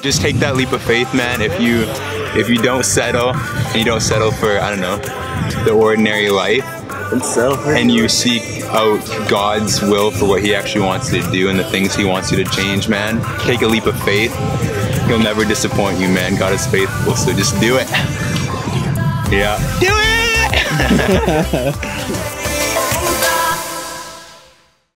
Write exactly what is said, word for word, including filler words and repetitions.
Just take that leap of faith, man. If you if you don't settle, and you don't settle for, I don't know, the ordinary life, and you seek out God's will for what he actually wants you to do and the things he wants you to change, man, take a leap of faith. He'll never disappoint you, man. God is faithful, so just do it. Yeah. Do it!